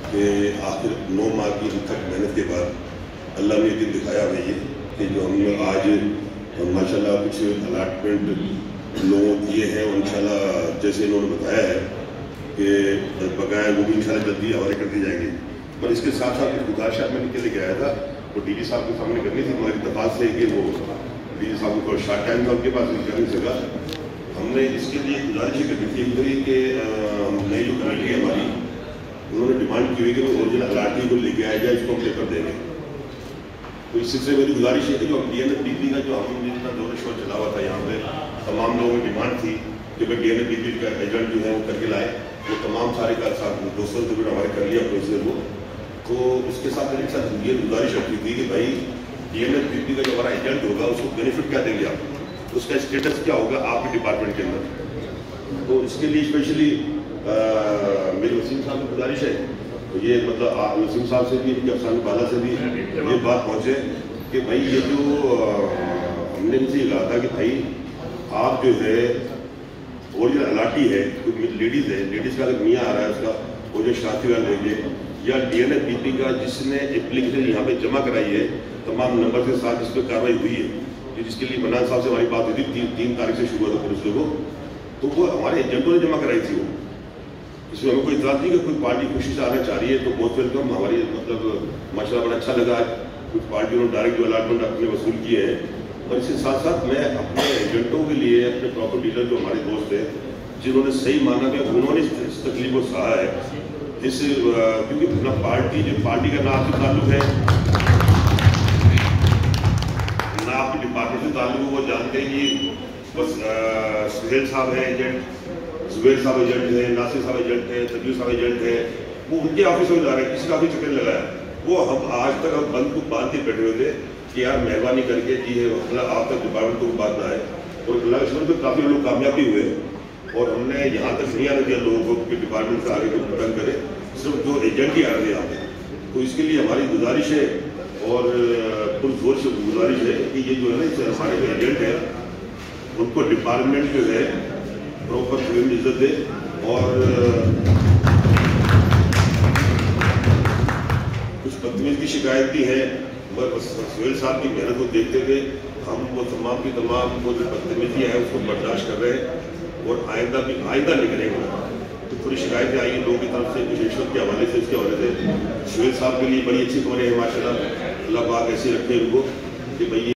کہ آخر 9 ماہ کی تک محنت کے بعد اللہ نے یہ دن دکھایا ہمیں یہ کہ جو ہم نے آج ماشاءاللہ کچھ الاٹمنٹ لوگوں دیے ہیں، انشاءاللہ جیسے انہوں نے بتایا ہے کہ بقایا وہ بھی انشاءاللہ جلدی حوالے کر دی جائیں گے۔ پر اس کے ساتھ ساتھ ایک گزارش میں نکل کے آیا تھا، وہ ڈی جی صاحب کے سامنے کرنی تھی ہماری اتفاق سے کہ وہ ڈی جی صاحب کو شارٹ ٹائم تھا ان کے پاس کر نہیں سکا۔ ہم نے اس کے لیے گزارش کرنی تھی کہ نئی جو کمیٹی ہے ہماری، انہوں نے ڈیمانڈ کی ہوئی کہ وہ اوریجنل الاٹی کو لے کے آیا جائے، اس کو ہم پیپر دیں گے۔ تو اس سلسلے میں میری گزارش ہے کہ جو D N F P P کا جو ہم جتنا دور شور چلا ہوا تھا یہاں پہ، تمام لوگوں کی ڈیمانڈ تھی کہ بھائی D N F P P کا ایجنٹ جو ہے وہ کر کے لائے، وہ تمام سارے کا ساتھ دوستوں سے بھی ہمارے کر لیا پروسیجر کو۔ تو اس کے ساتھ میرے ساتھ یہ گزارش رکھی تھی کہ بھائی D N F P P کا جو ہمارا ایجنٹ ہوگا اس کو بینیفٹ کیا دیں گے آپ، اس کا اسٹیٹس کیا ہوگا آپ کے ڈپارٹمنٹ کے اندر۔ تو اس کے لیے اسپیشلی میرے وسیم صاحب کی گزارش ہے، تو یہ مطلب وسیم صاحب سے بھی افسان بالا سے بھی یہ بات پہنچے کہ بھائی یہ جو ہم نے ان سے یہ کہا تھا کہ بھائی آپ جو ہے اوریجنل الاٹی ہے، لیڈیز ہے، لیڈیز کا اگر میاں آ رہا ہے اس کا وہ جو شادی والا لیں گے، یا D N F P P کا جس نے اپلیکیشن یہاں پہ جمع کرائی ہے تمام نمبر کے ساتھ جس پہ کاروائی ہوئی ہے، جس کے لیے منان صاحب سے ہماری بات ہوئی تھی 3 تاریخ سے شروع ہوا تھا پولیس کو، تو وہ ہمارے ایجنٹوں نے جمع کرائی تھی۔ وہ اس میں ہمیں کوئی اطلاع نہیں کہ کوئی پارٹی خوشی سے آنا چاہ رہی ہے تو بہت ویلکم، ہماری مطلب ماشاءاللہ بڑا اچھا لگا۔ کچھ پارٹیوں نے ڈائریکٹ جو الاٹمنٹ اپنے وصول کیے ہیں، اور اس کے ساتھ ساتھ میں اپنے ایجنٹوں کے لیے اپنے پراپر ڈیلر جو ہمارے دوست ہیں جنہوں نے صحیح مانا کہ انہوں نے اس تکلیف کو سہا ہے، کیونکہ نہ پارٹی کا نہ آپ سے تعلق ہے نہ آپ کے ڈپارٹمنٹ سے تعلق ہے، وہ جانتے ہیں کہ بس سہیل صاحب ہیں ایجنٹ، زبیر صاحب ایجنٹ ہیں، ناصر صاحب ایجنٹ ہیں، تقیو صاحب ایجنٹ ہیں، وہ ان کے آفس میں جا رہے ہیں، کسی کا بھی چکر لگایا۔ وہ ہم آج تک ہم بند کو باندھ کے بیٹھے ہوئے تھے کہ یار مہربانی کر کے جی ہے آپ تک ڈپارٹمنٹ کو بات نہ آئے، اور اللہ کے شکر پہ کافی لوگ کامیابی ہوئے، اور ہم نے یہاں تک نہیں آنے دیا لوگوں کو کہ ڈپارٹمنٹ سے آگے کو تنگ کرے، صرف جو ایجنٹ ہی آ رہے ہیں۔ تو اس کے لیے ہماری گزارش ہے اور پرزور سے گزارش ہے کہ یہ جو ہے نا ہمارے جو ایجنٹ ہیں ان کو ڈپارٹمنٹ جو ہے پراپر عزت دے، اور کچھ بدتمیز کی شکایت بھی ہے، مگر سہیل صاحب کی محنت کو دیکھتے ہوئے ہم وہ تمام کی تمام وہ جو بدتمیزیاں ہیں اس کو برداشت کر رہے ہیں، اور آئندہ نہیں کریں گے۔ تو تھوڑی شکایتیں آئی ہیں لوگوں کی طرف سے کچھ رشوت کے حوالے سے، اس کے حوالے سے سہیل صاحب کے لیے بڑی اچھی خبریں ہیں ماشاءاللہ، اللہ پاک ایسے رکھے ان کو کہ بھائی